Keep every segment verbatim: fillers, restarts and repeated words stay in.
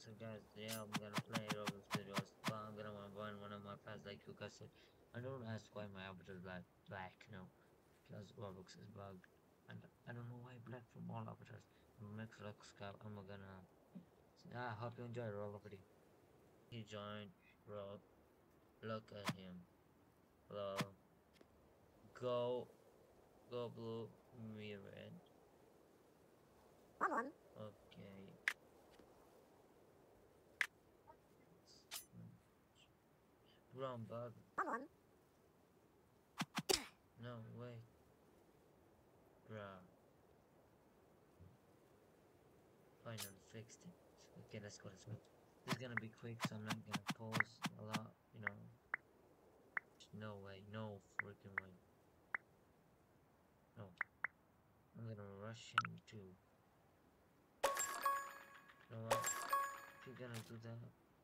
So guys, yeah, I'm gonna play Roblox videos, but I'm gonna run one of my paths like you guys said. I don't ask why my avatar is black, black, no, because Roblox is bugged, and I don't know why black from all avatars. Makes looks cap. I'm gonna. Ah, hope you enjoy Roblox video. He joined, bro. Look at him. Hello. Go, go blue, me red. Come on. Okay. Brown bug. Come on. No, wait. Bruh. Finally fixed it. Okay, let's go, let's go. This is gonna be quick, so I'm not gonna pause a lot, you know. No way, no freaking way. No. I'm gonna rush into. You know what? If you're gonna do that,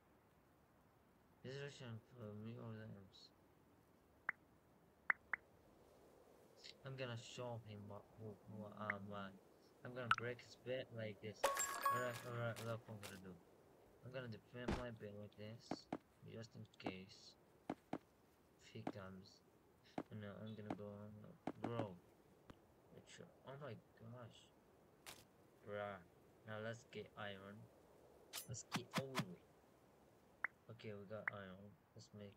is rushing for me or them? I'm gonna show him what who, who I'm like. I'm gonna break his bed like this. Alright, alright, look what I'm gonna do. I'm gonna defend my bed like this, just in case if he comes. And now I'm gonna go on, bro. It's, oh my gosh, bruh. Now let's get iron. Let's get all the way. Okay, we got iron. Let's make.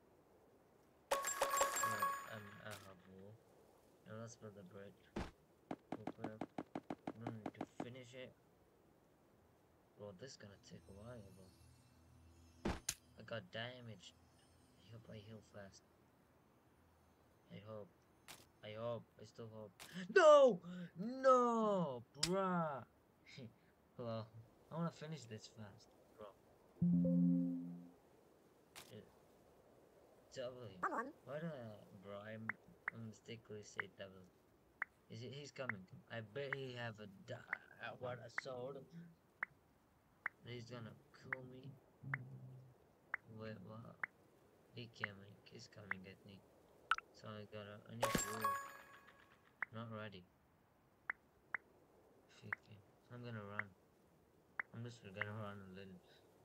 Alright, I'm I have wool. Now let's build the bridge. Open up. No need to finish it. Bro, this is gonna take a while, bro. I got damaged. I hope I heal fast. I hope. I hope. I still hope. No! No! Bruh! Hello. I wanna finish this fast, bro. It, double. Come on. Why do I, bro? I'm, I mistakenly say double. Is it? He's coming. I bet he have a da what a sword. He's gonna kill me. Wait, what? He coming. He's coming at me. So I gotta. I need wool. Not ready. Okay. I'm gonna run. I'm just gonna run a little.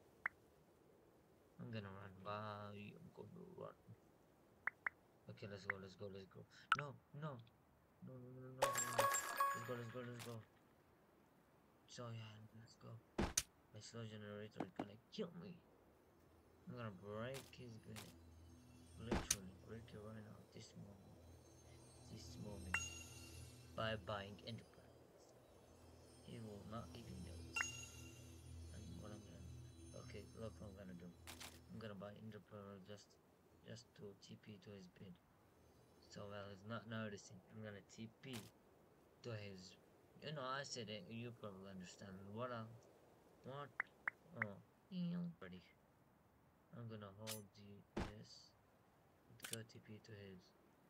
I'm gonna run. Bye. I'm gonna run. Okay, let's go. Let's go. Let's go. No, no, no, no, no, no, no. no. Let's go. Let's go. Let's go. So yeah, let's go. My slow generator is gonna kill me. I'm gonna break his bed. Literally break it right now. This moment. This moment. By buying enterprise. He will not even notice. And what I'm gonna okay, look what I'm gonna do. I'm gonna buy enterprise just just to T P to his bed. So well he's not noticing. I'm gonna T P to his you know I said it, you probably understand what I what oh ready. I'm gonna hold the this go T P to his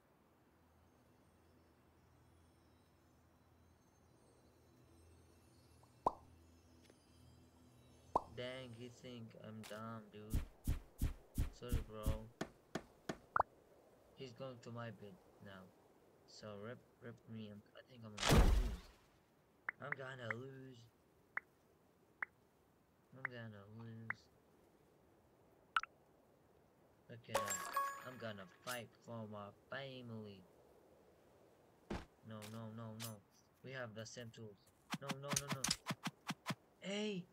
dang he think I'm dumb dude. Sorry bro. He's going to my bed now. So rip rip me I'm, I think I'm gonna lose. I'm gonna lose. I'm gonna lose. Okay now. I'm gonna fight for my family. No no no no. We have the same tools. No no no no. Hey!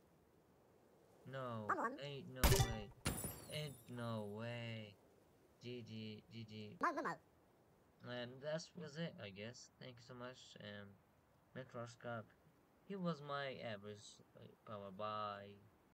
No. Come on. Ain't no way. Ain't no way. G G G G. No, no, no. And that was it, I guess. Thank you so much. Um, Microscope. He was my average uh, power. Bye.